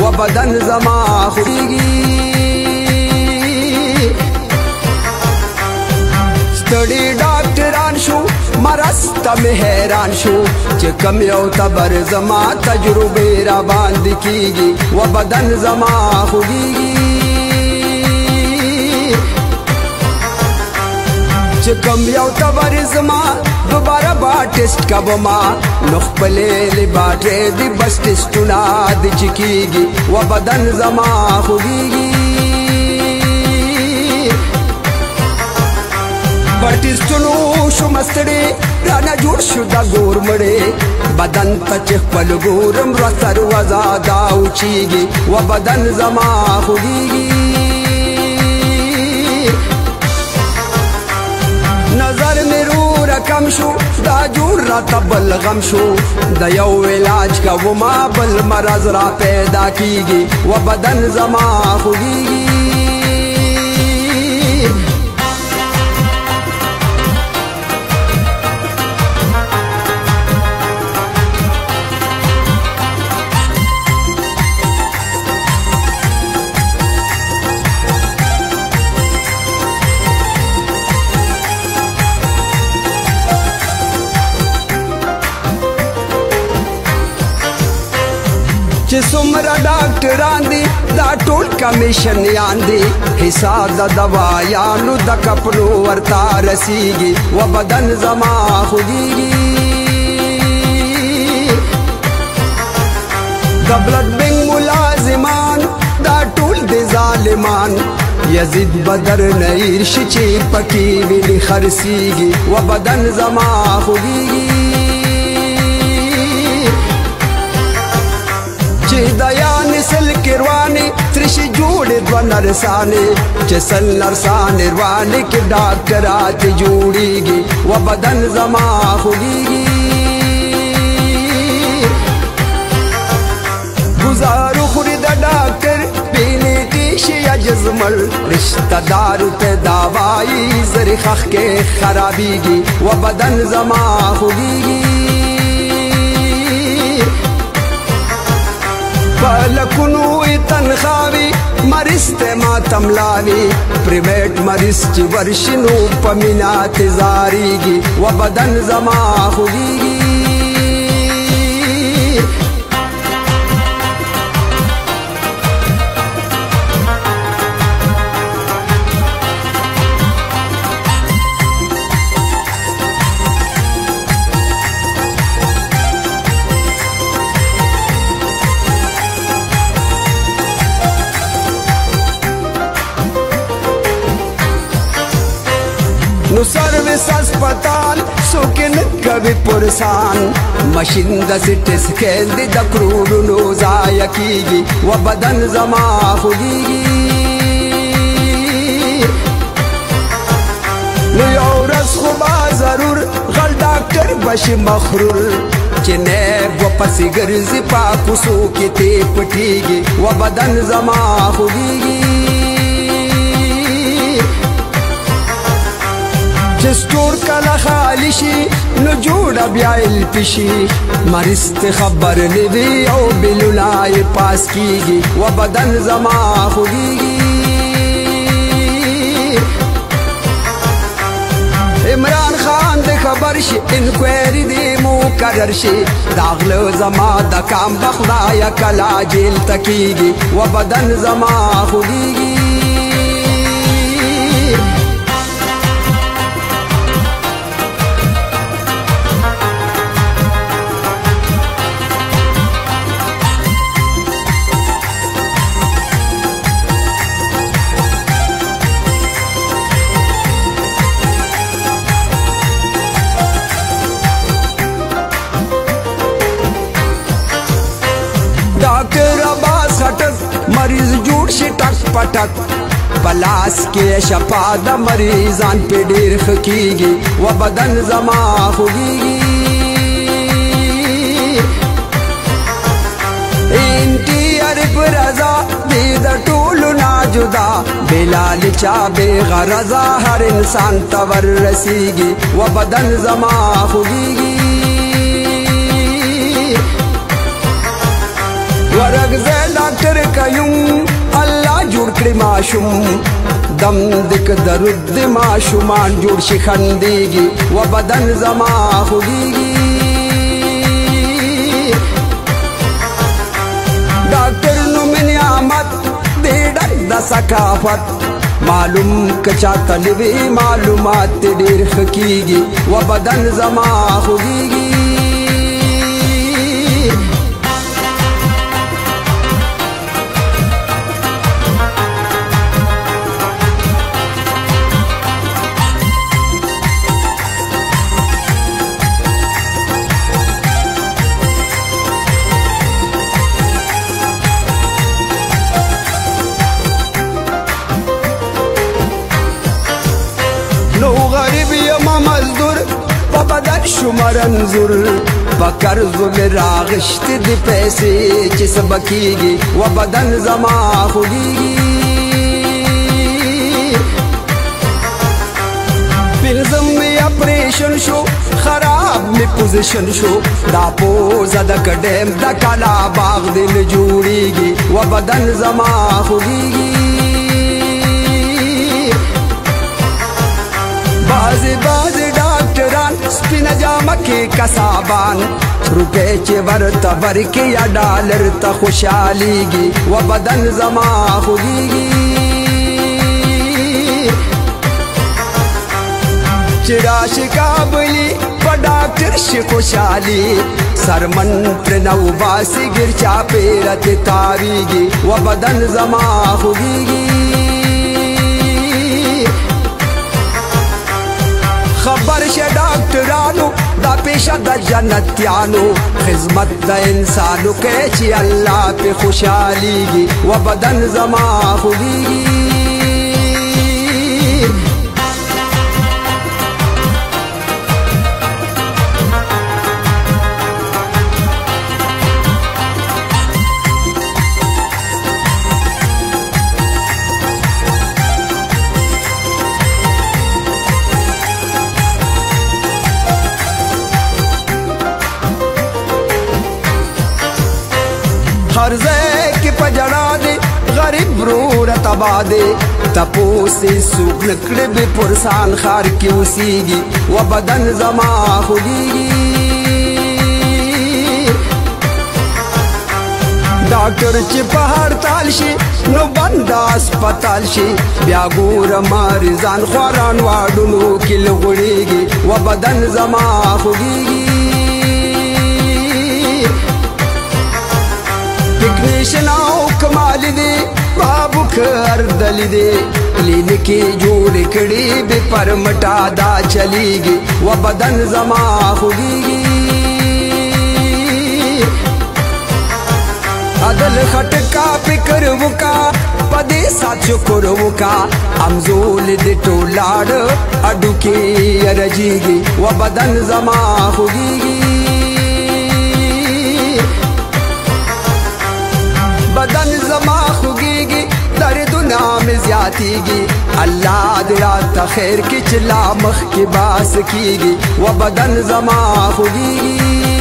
و بدن زما خوږیږي ستړي ډاکټران شو مرض ته مې حیران شو چې کم یو تبر زما تجربې را باندې کیږي و بدن زما خوږیږي چې کم یو تبر زما دوباره با ټیسټ کوما نو خپلې لیبارټرۍ دې بس ټیسټونه دې چې کیږي و بدن زما خوږیږي ټیسټونو شو مستړې رانه جوړ شو دا ګور مړې بدن ته چې خپل ګورم را سروزه دا اوچیږي و بدن زما خوږیږي نظر مې رو رقم شو دا جوړ راته بل غم شو د یو علاج کوما بل مرض را پیدا کیږي و بدن زما خوږیږي چې څومره ډاکټران دي دا ټول کمیشن یان دي حساب د دوايانو د کپړو ورته رسیږي و بدن زما خوږیږي د بلډ بینک ملازمان دا ټول دي ظالمان یزید بدر نیر شي چې پکې ویلي خرسیږي و بدن زما خوږیږي چې د یا نسل کې روانې ترشي جوړې دوه نرسانې چې سل نرسانې روانې کې ډاکټرات جوړېږي و بدن زما خوږیږي ګزارو خوري د ډاکټر بېنېټې شي یا جزمل رشته دارو ته داوایي زرې خښ کې خرابېږي و بدن زما خوږیږي لکونو تنخواوي مریض ته ماتم لاوي پریویټ مریض چې ورشي نو په مینا تزارېږي و بدن زما خوږیږي نو سروس اسپتال سوکن کوي پرسان ماشین د سټ سکین د کروڑونو ضایع کیږي و بدن زما خوږیږي نو یو ورځ خو به ضرور غل ډاکټر بشي مخرور چې نیب و پسې ګرځي پاکوسو کې تی پټیږي و بدن زما خوږیږي چې سټور کله خالی شي نو جوړه بیا الپشي مریض ته خبر نه وي او بلونه یې پاس کیږي و بدن زما خوږیږي عمران خان د خبر شي انکوایري دی مقرر شي داغله زما د کام بخدایا کلا جیل تکیږي و بدن زما خوږیږي ډاکټر عباس خټک مریض جوړ شي ټک پټک پلاس کې شفا د مریضان په ډیر خکېږي و بدن زما خوږیږي انټي عرب رضا دې د ټولو نه جدا بلال چا بے غرضا هر انسان ته ور رسیږي و بدن زما خوږیږي ورغزه ډاکټر لکه یم الله جوړ کړي ماشوم دم دک درود د ماشومان جوړ شي خندېږي و بدن زما خوږېږي ډاکټر نوم نعمت دې ډک د ثقافت معلوم کچا تلوي معلومات ډېر ښه کېږي و بدن زما خوږېږي نو غریب یم مزدور په بدن شوم رنځور په قرضو مې راغشتې دي پیسې چې څه به کېږي و بدن زما خوږېږي پنځم مې اپریشن شو خراب مې پوزیشن شو دا پوزه د کډیم د کالا باغ دې نه جوړېږي و بدن زما خوږېږي بعضی ډاکټران سپینه جامه کې کسابان روپۍ چې ورته ورکې یا ډالر ته خوشحالېږي و بدن زما خوږېږي چې راشي کابلي په ډاکټر شي خوشحالي سرمن پرې نه وباسي ګر چاپېره تې تاوېږي و بدن زما خوږېږي خبر شه ډاکټرانو دا پیشه د جنتیانو خدمت د انسانو کې چې الله په خوشحالېږي و بدن زما خوږېږي हर ځای کې په جړا دی غریب وروره تباه دی تپوس یې څوک نه کړی بې پرسان ښار کې اوسېږي و بدن زما خوږېږي ډاکټر چې په هړتال شي نو بند اسپتال شي بیا ګوره مریضان خواران واډونو کې لغړېږي و بدن زما خوږېږي ټیکنیشن او کمال دی بابو کار دلی دی کلینیکې جوړې کړي بې پرمټا دا چلیږي و بدن زما خوږېږي عدل خټکا فکر وکا په دې سات شکر وکا امزول دې ټولاړ اډو کې رجېږي و بدن زما خوږېږي بدن زما خوږېږي دردونه مې زیاتېږي الله دې راته خیر کې چې لا مخکې باس کېږي و بدن زما خوږېږي